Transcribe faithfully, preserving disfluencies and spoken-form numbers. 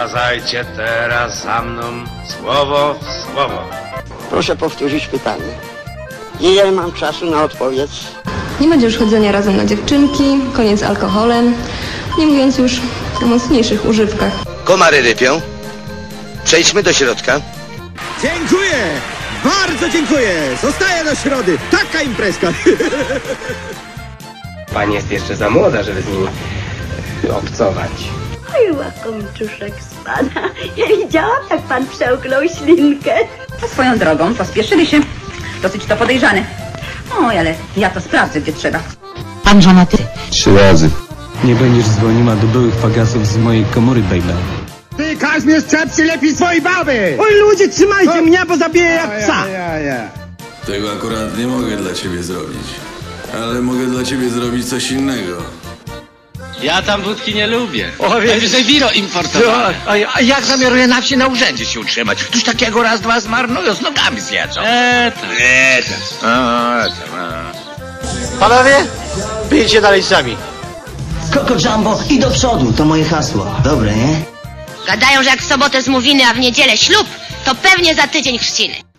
Powtarzajcie teraz za mną słowo w słowo. Proszę powtórzyć pytanie. Ile mam czasu na odpowiedź? Nie będzie już chodzenia razem na dziewczynki, koniec z alkoholem, nie mówiąc już o mocniejszych używkach. Komary rypią. Przejdźmy do środka. Dziękuję! Bardzo dziękuję! Zostaję do środy! Taka imprezka! Pani jest jeszcze za młoda, żeby z nimi obcować. Oj, łakomczuszek spada. Ja widziałam, jak pan przełknął ślinkę. A swoją drogą pospieszyli się. Dosyć to podejrzane. Oj, ale ja to sprawdzę, gdzie trzeba. Pan żonaty? Trzy razy. Nie będziesz dzwoniła do byłych fagasów z mojej komory, baby. Ty, Kaźmierz, trzeba przylepić swojej baby! Oj, ludzie, trzymajcie no. mnie, bo zabiję jak psa! Ja, ja, ja. Tego akurat nie mogę dla ciebie zrobić. Ale mogę dla ciebie zrobić coś innego. Ja tam wódki nie lubię. O, Najwyżej wino importowane. A, a jak zamiaruje na wsi na urzędzie się utrzymać? Ktoś takiego raz, dwa zmarnują, z nogami zjedzą. Eee, tak. Eee, tak. A, tam, a. Panowie, wyjdźcie dalej sami. Koko Jumbo i do przodu, to moje hasło. Dobre, nie? Gadają, że jak w sobotę zmówiny, a w niedzielę ślub, to pewnie za tydzień chrzciny.